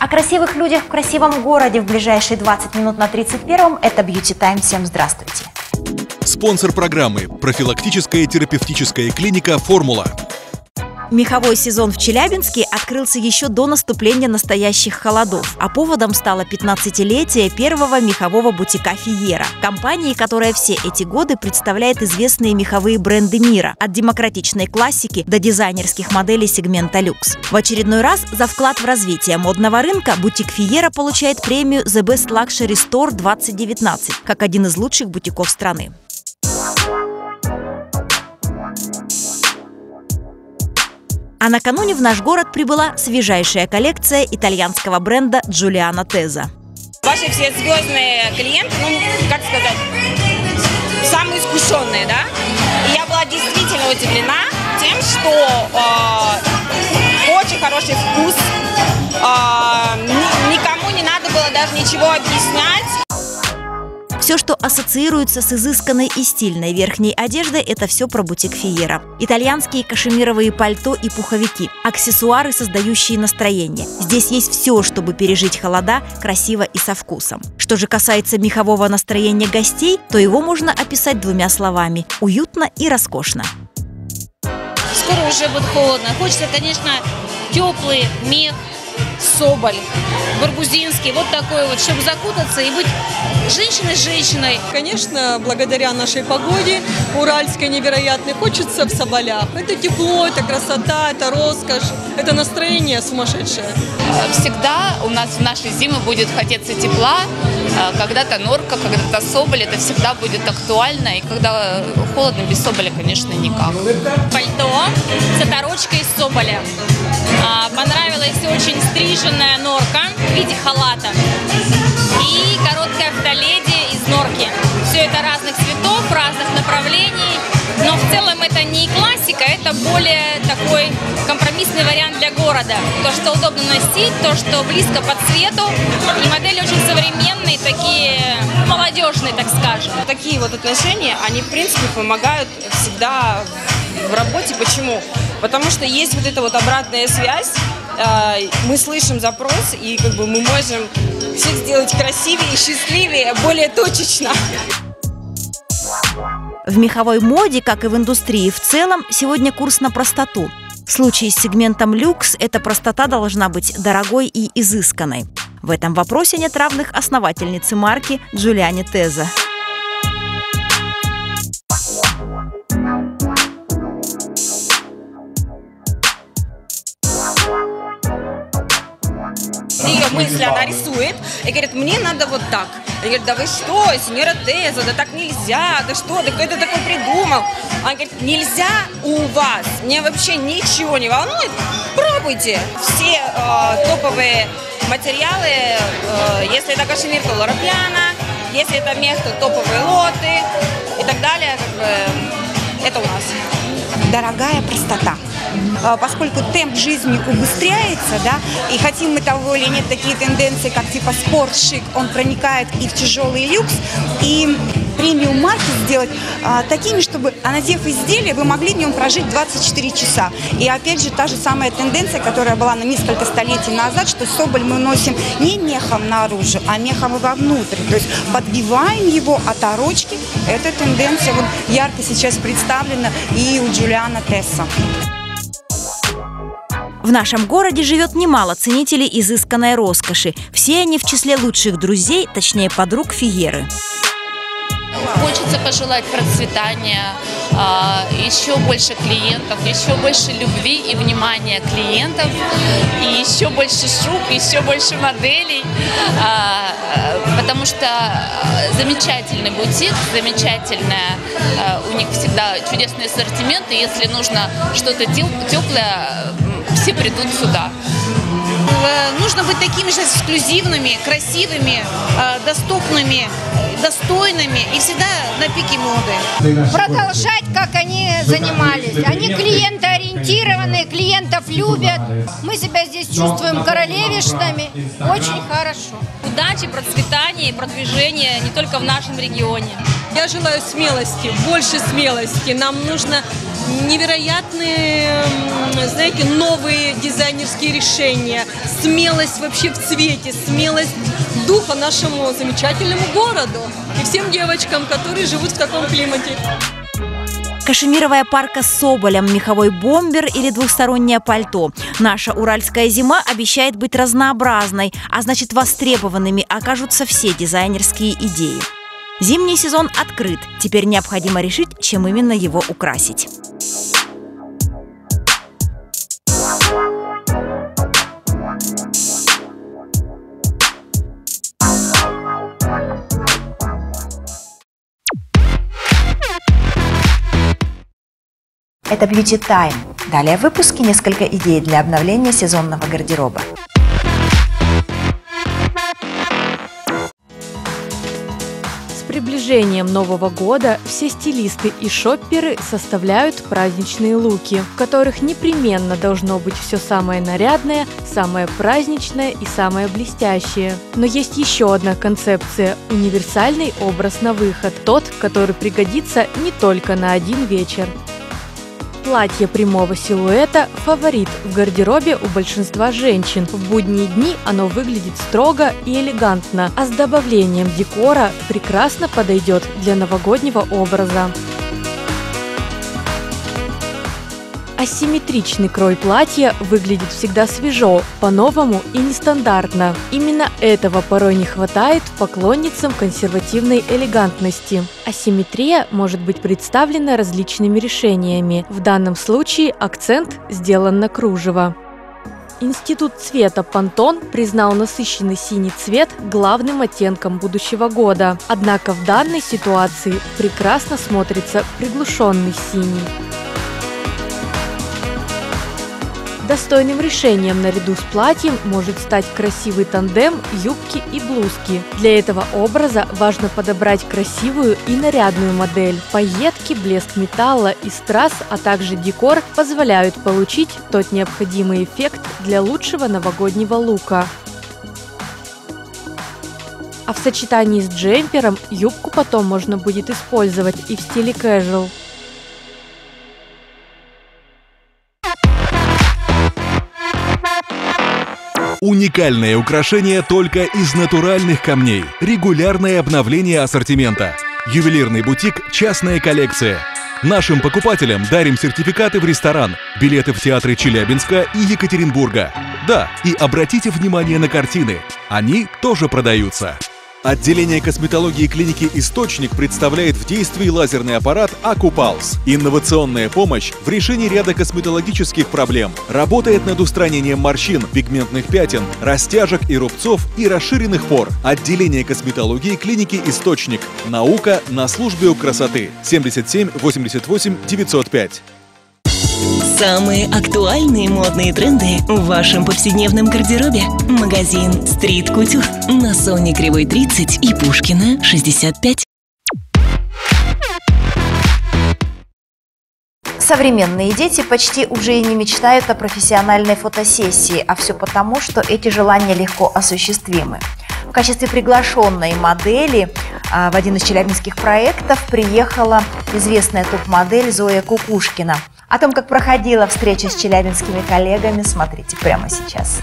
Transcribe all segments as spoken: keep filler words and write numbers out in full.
О красивых людях в красивом городе в ближайшие двадцать минут на тридцать первом. Это Beauty Time. Всем здравствуйте. Спонсор программы – профилактическая терапевтическая клиника «Формула». Меховой сезон в Челябинске открылся еще до наступления настоящих холодов, а поводом стало пятнадцатилетие первого мехового бутика «Фиера», компании, которая все эти годы представляет известные меховые бренды мира, от демократичной классики до дизайнерских моделей сегмента люкс. В очередной раз за вклад в развитие модного рынка бутик «Фиера» получает премию The Best Luxury Store двадцать девятнадцать, как один из лучших бутиков страны. А накануне в наш город прибыла свежайшая коллекция итальянского бренда Giuliana Tesa. Ваши все звездные клиенты, ну, как сказать, самые искушенные, да? И я была действительно удивлена тем, что э, очень хороший вкус, э, никому не надо было даже ничего объяснять. Все, что ассоциируется с изысканной и стильной верхней одеждой, это все про бутик «Фиера». Итальянские кашемировые пальто и пуховики, аксессуары, создающие настроение. Здесь есть все, чтобы пережить холода красиво и со вкусом. Что же касается мехового настроения гостей, то его можно описать двумя словами – уютно и роскошно. Скоро уже будет холодно. Хочется, конечно, теплый мех, соболь, баргузинский, вот такой вот, чтобы закутаться и быть женщиной-женщиной. Конечно, благодаря нашей погоде, уральской невероятной, хочется в соболях. Это тепло, это красота, это роскошь, это настроение сумасшедшее. Всегда у нас в нашей зимы будет хотеться тепла, когда-то норка, когда-то соболь, это всегда будет актуально, и когда холодно, без соболя, конечно, никак. Пальто с оторочкой из соболя. Понравилась очень стриженная норка в виде халата и короткая автоледи из норки. Все это разных цветов, разных направлений, но в целом это не классика, это более такой компромиссный вариант для города. То, что удобно носить, то, что близко по цвету, и модели очень современные, такие молодежные, так скажем. Такие вот отношения, они в принципе помогают всегда в работе. Почему? Потому что есть вот эта вот обратная связь, мы слышим запрос, и как бы мы можем все сделать красивее и счастливее, более точечно. В меховой моде, как и в индустрии в целом, сегодня курс на простоту. В случае с сегментом люкс эта простота должна быть дорогой и изысканной. В этом вопросе нет равных основательнице марки Giuliana Tesa. Ее мысли она рисует и говорит, мне надо вот так. Я говорю, да вы что, сеньора Теза, да так нельзя, да что, да кто это такой придумал? Она говорит, нельзя у вас, мне вообще ничего не волнует, пробуйте. Все э, топовые материалы, э, если это кашемир, то Лора Пиана, если это мех, то топовые лоты и так далее, как бы, это у нас. Дорогая простота. Поскольку темп жизни убыстряется, да, и хотим мы того или нет, такие тенденции, как типа спорт-шик, он проникает и в тяжелый люкс, и премиум марки сделать а, такими, чтобы, надев изделие, вы могли в нем прожить двадцать четыре часа. И опять же, та же самая тенденция, которая была на несколько столетий назад, что соболь мы носим не мехом наружу, а мехом и вовнутрь. То есть подбиваем его оторочки. Эта тенденция вот ярко сейчас представлена и у Giuliana Tesa. В нашем городе живет немало ценителей изысканной роскоши. Все они в числе лучших друзей, точнее подруг Фиеры. Хочется пожелать процветания, еще больше клиентов, еще больше любви и внимания клиентов, и еще больше шуб, еще больше моделей, потому что замечательный бутик, замечательная, у них всегда чудесный ассортимент, и если нужно что-то теплое, все придут сюда. Нужно быть такими же эксклюзивными, красивыми, доступными, достойными и всегда на пике моды. Продолжать, как они занимались. Они клиентоориентированные, клиентов любят. Мы себя здесь чувствуем королевишнами. Очень хорошо. Удачи, процветания и продвижения не только в нашем регионе. Я желаю смелости, больше смелости. Нам нужно невероятные, знаете, новые дизайнерские решения, смелость вообще в цвете, смелость духа нашему замечательному городу и всем девочкам, которые живут в таком климате. Кашемировая парка с соболем, меховой бомбер или двухстороннее пальто. Наша уральская зима обещает быть разнообразной, а значит, востребованными окажутся все дизайнерские идеи. Зимний сезон открыт. Теперь необходимо решить, чем именно его украсить. Это Beauty Time. Далее в выпуске несколько идей для обновления сезонного гардероба. С приближением Нового года все стилисты и шопперы составляют праздничные луки, в которых непременно должно быть все самое нарядное, самое праздничное и самое блестящее. Но есть еще одна концепция – универсальный образ на выход, тот, который пригодится не только на один вечер. Платье прямого силуэта – фаворит в гардеробе у большинства женщин. В будние дни оно выглядит строго и элегантно, а с добавлением декора прекрасно подойдет для новогоднего образа. Асимметричный крой платья выглядит всегда свежо, по-новому и нестандартно. Именно этого порой не хватает поклонницам консервативной элегантности. Асимметрия может быть представлена различными решениями. В данном случае акцент сделан на кружево. Институт цвета Pantone признал насыщенный синий цвет главным оттенком будущего года. Однако в данной ситуации прекрасно смотрится приглушенный синий. Достойным решением наряду с платьем может стать красивый тандем юбки и блузки. Для этого образа важно подобрать красивую и нарядную модель. Пайетки, блеск металла и страз, а также декор позволяют получить тот необходимый эффект для лучшего новогоднего лука. А в сочетании с джемпером юбку потом можно будет использовать и в стиле casual. Уникальное украшение только из натуральных камней. Регулярное обновление ассортимента. Ювелирный бутик «Частная коллекция». Нашим покупателям дарим сертификаты в ресторан, билеты в театры Челябинска и Екатеринбурга. Да, и обратите внимание на картины. Они тоже продаются. Отделение косметологии клиники «Источник» представляет в действии лазерный аппарат «Акупалс». Инновационная помощь в решении ряда косметологических проблем. Работает над устранением морщин, пигментных пятен, растяжек и рубцов и расширенных пор. Отделение косметологии клиники «Источник». Наука на службе у красоты. семьдесят семь восемьдесят восемь девятьсот пять. Самые актуальные модные тренды в вашем повседневном гардеробе. Магазин Street Couture на Соне Кривой тридцать и Пушкина шестьдесят пять. Современные дети почти уже и не мечтают о профессиональной фотосессии, а все потому, что эти желания легко осуществимы. В качестве приглашенной модели а, в один из челябинских проектов приехала известная топ-модель Зоя Кукушкина. О том, как проходила встреча с челябинскими коллегами, смотрите прямо сейчас.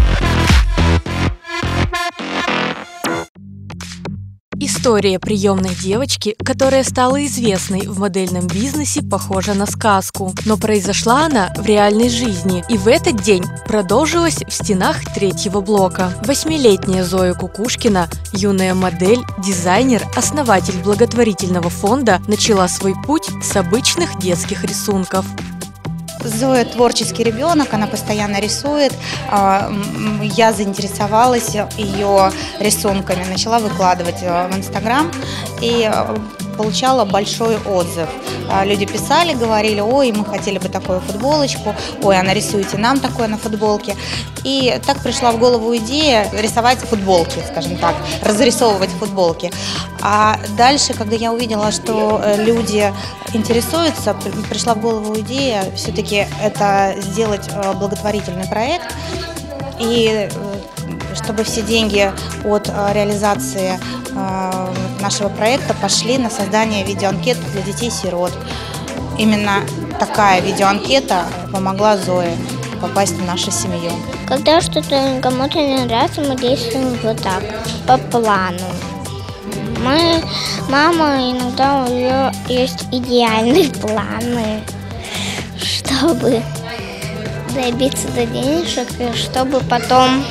История приемной девочки, которая стала известной в модельном бизнесе, похожа на сказку. Но произошла она в реальной жизни, и в этот день продолжилась в стенах третьего блока. Восьмилетняя Зоя Кукушкина, юная модель, дизайнер, основатель благотворительного фонда, начала свой путь с обычных детских рисунков. Зоя творческий ребенок, она постоянно рисует. Я заинтересовалась ее рисунками, начала выкладывать в Инстаграм и получала большой отзыв. Люди писали, говорили: ой, мы хотели бы такую футболочку, ой, а нарисуйте нам такое на футболке. И так пришла в голову идея рисовать футболки, скажем так, разрисовывать футболки. А дальше, когда я увидела, что люди интересуются, пришла в голову идея все-таки это сделать благотворительный проект и чтобы все деньги от реализации нашего проекта пошли на создание видеоанкеты для детей-сирот. Именно такая видеоанкета помогла Зое попасть в нашу семью. Когда что-то кому-то не нравится, мы действуем вот так, по плану. Мы, мама, иногда у нее есть идеальные планы, чтобы добиться до денежек, и чтобы потом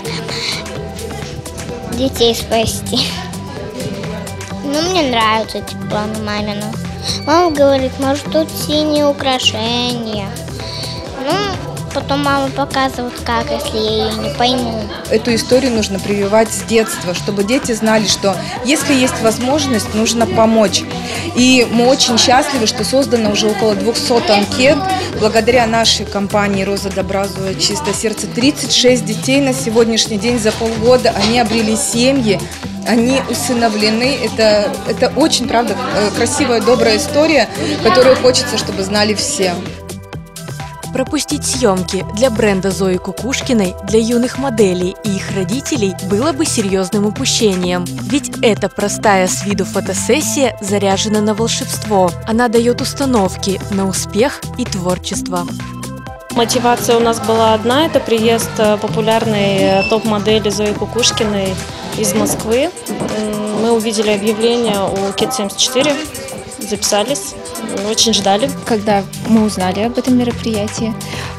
детей спасти. Ну, мне нравятся эти планы мамины. Мама говорит, может, тут синие украшения. Ну, потом мама показывает, как, если я ее не пойму. Эту историю нужно прививать с детства, чтобы дети знали, что если есть возможность, нужно помочь. И мы очень счастливы, что создано уже около двухсот анкет. Благодаря нашей компании «Роза добра, Зоя чистое сердце» тридцать шесть детей на сегодняшний день за полгода, они обрели семьи, они усыновлены. Это, это очень, правда, красивая, добрая история, которую хочется, чтобы знали все. Пропустить съемки для бренда Зои Кукушкиной для юных моделей и их родителей было бы серьезным упущением. Ведь эта простая с виду фотосессия заряжена на волшебство. Она дает установки на успех и творчество. Мотивация у нас была одна – это приезд популярной топ-модели Зои Кукушкиной из Москвы. Мы увидели объявление у Кит семьдесят четыре, записались. Очень ждали. Когда мы узнали об этом мероприятии,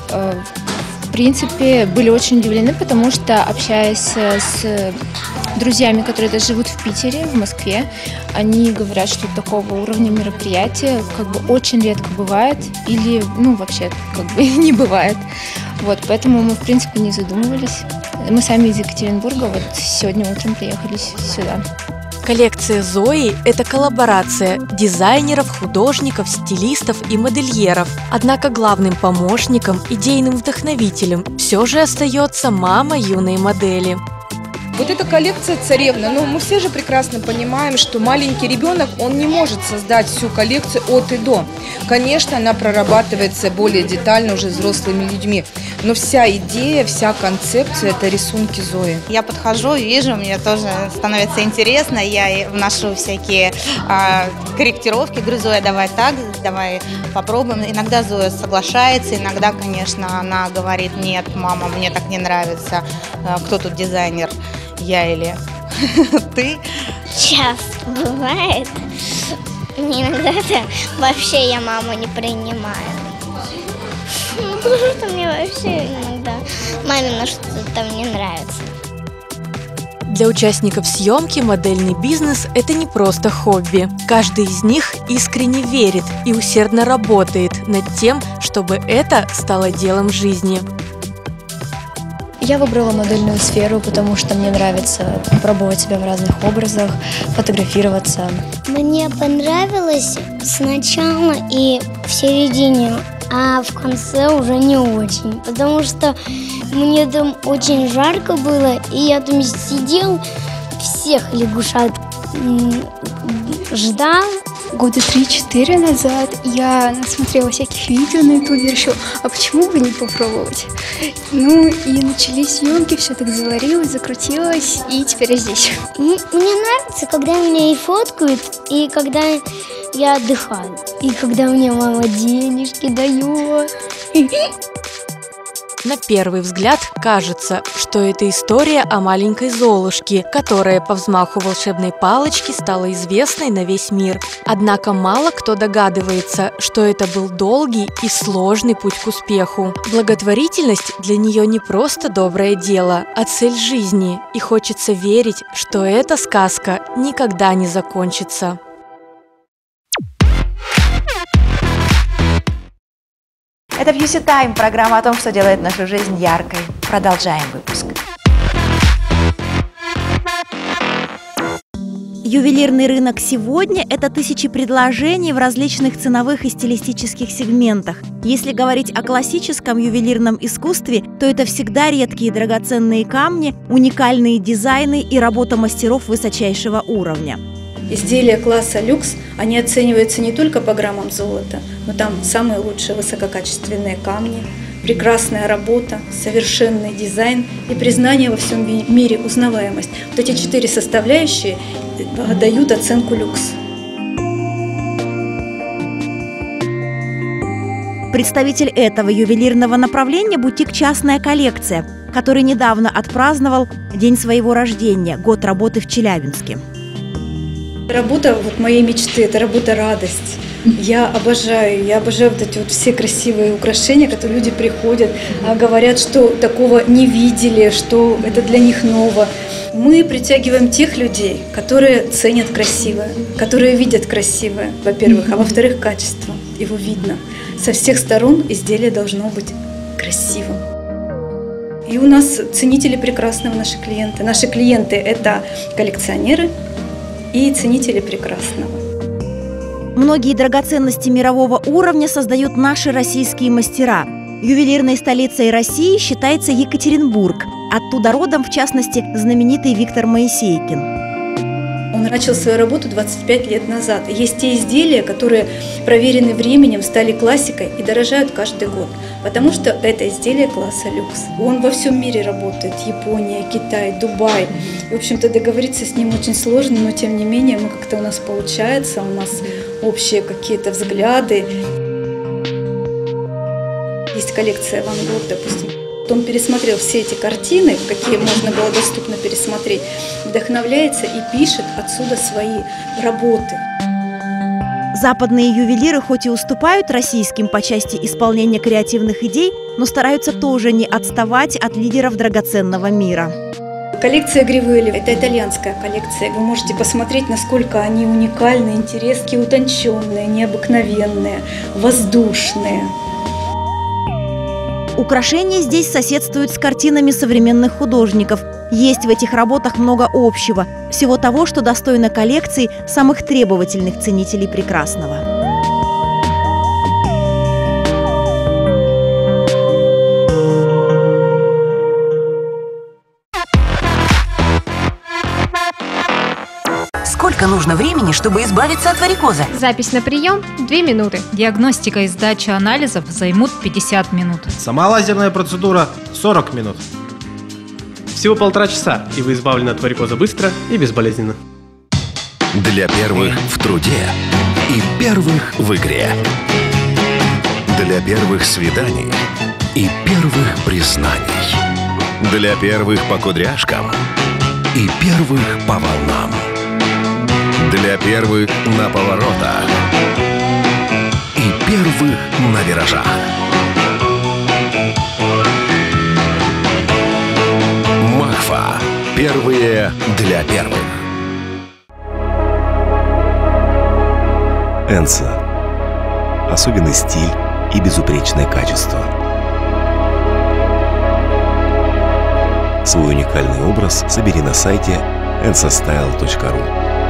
в принципе, были очень удивлены, потому что, общаясь с друзьями, которые даже живут в Питере, в Москве, они говорят, что такого уровня мероприятия как бы очень редко бывает или, ну, вообще как бы не бывает. Вот, поэтому мы, в принципе, не задумывались. Мы сами из Екатеринбурга, вот сегодня утром приехали сюда. Коллекция Зои – это коллаборация дизайнеров, художников, стилистов и модельеров. Однако главным помощником, идейным вдохновителем все же остается мама юной модели. Вот эта коллекция «Царевна», ну мы все же прекрасно понимаем, что маленький ребенок, он не может создать всю коллекцию от и до. Конечно, она прорабатывается более детально уже взрослыми людьми, но вся идея, вся концепция – это рисунки Зои. Я подхожу, вижу, мне тоже становится интересно, я вношу всякие а, корректировки, говорю, Зоя, давай так, давай попробуем. Иногда Зоя соглашается, иногда, конечно, она говорит, нет, мама, мне так не нравится, кто тут дизайнер? Я или ты? Часто бывает. Иногда вообще я маму не принимаю. Потому что мне вообще иногда маме что-то там не нравится. Для участников съемки модельный бизнес – это не просто хобби. Каждый из них искренне верит и усердно работает над тем, чтобы это стало делом жизни. Я выбрала модельную сферу, потому что мне нравится пробовать себя в разных образах, фотографироваться. Мне понравилось сначала и в середине, а в конце уже не очень, потому что мне там очень жарко было, и я там сидел, всех лягушат ждал. Года три-четыре назад я насмотрела всяких видео на ютубе, решила, а почему бы не попробовать? Ну и начались съемки, все так заварилось, закрутилось, и теперь я здесь. Мне нравится, когда меня и фоткают, и когда я отдыхаю, и когда мне мама денежки дает. На первый взгляд кажется, что это история о маленькой Золушке, которая по взмаху волшебной палочки стала известной на весь мир. Однако мало кто догадывается, что это был долгий и сложный путь к успеху. Благотворительность для нее не просто доброе дело, а цель жизни, и хочется верить, что эта сказка никогда не закончится. Это Beauty Time, программа о том, что делает нашу жизнь яркой. Продолжаем выпуск. Ювелирный рынок сегодня – это тысячи предложений в различных ценовых и стилистических сегментах. Если говорить о классическом ювелирном искусстве, то это всегда редкие драгоценные камни, уникальные дизайны и работа мастеров высочайшего уровня. Изделия класса люкс, они оцениваются не только по граммам золота, но там самые лучшие высококачественные камни, прекрасная работа, совершенный дизайн и признание во всем мире, узнаваемость. Вот эти четыре составляющие дают оценку люкс. Представитель этого ювелирного направления – бутик «Частная коллекция», который недавно отпраздновал день своего рождения, год работы в Челябинске. Работа вот моей мечты – это работа радость. Я обожаю, я обожаю вот эти вот все красивые украшения, которые люди приходят, говорят, что такого не видели, что это для них ново. Мы притягиваем тех людей, которые ценят красивое, которые видят красивое, во-первых, а во-вторых, качество. Его видно. Со всех сторон изделие должно быть красивым. И у нас ценители прекрасного, наши клиенты. Наши клиенты – это коллекционеры и ценители прекрасного. Многие драгоценности мирового уровня создают наши российские мастера. Ювелирной столицей России считается Екатеринбург. Оттуда родом, в частности, знаменитый Виктор Моисейкин. Он начал свою работу двадцать пять лет назад. Есть те изделия, которые проверены временем, стали классикой и дорожают каждый год, потому что это изделие класса люкс. Он во всем мире работает. Япония, Китай, Дубай. В общем-то, договориться с ним очень сложно, но тем не менее мы как-то у нас получается, у нас общие какие-то взгляды. Есть коллекция Ван Гог, допустим. Он пересмотрел все эти картины, какие можно было доступно пересмотреть, вдохновляется и пишет отсюда свои работы. Западные ювелиры хоть и уступают российским по части исполнения креативных идей, но стараются тоже не отставать от лидеров драгоценного мира. Коллекция Гривелли – это итальянская коллекция. Вы можете посмотреть, насколько они уникальны, интересные, утонченные, необыкновенные, воздушные. Украшения здесь соседствуют с картинами современных художников. Есть в этих работах много общего, всего того, что достойно коллекций самых требовательных ценителей прекрасного. Сколько нужно времени, чтобы избавиться от варикоза? Запись на прием – две минуты. Диагностика и сдача анализов займут пятьдесят минут. Сама лазерная процедура – сорок минут. Всего полтора часа, и вы избавлены от варикоза быстро и безболезненно. Для первых в труде и первых в игре. Для первых свиданий и первых признаний. Для первых по кудряшкам и первых по волнам. Для первых на поворотах и первых на виражах. Махфа. Первые для первых. Энса. Особенный стиль и безупречное качество. Свой уникальный образ собери на сайте энса стайл точка ру.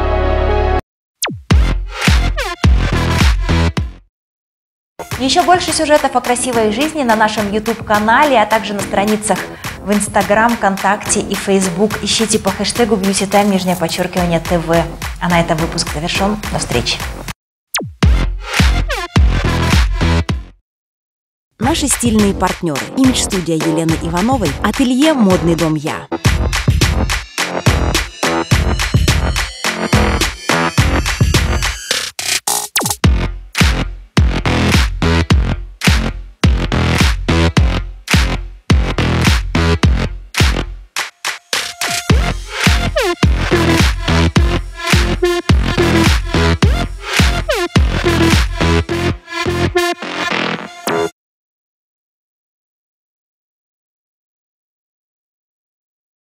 Еще больше сюжетов о красивой жизни на нашем ютуб-канале, а также на страницах в Инстаграм, ВКонтакте и Фейсбук. Ищите по хэштегу BeautyTime, нижнее подчеркивание ТВ. А на этом выпуск завершен. До встречи. Наши стильные партнеры. Имидж-студия Елены Ивановой. Ателье «Модный дом Я».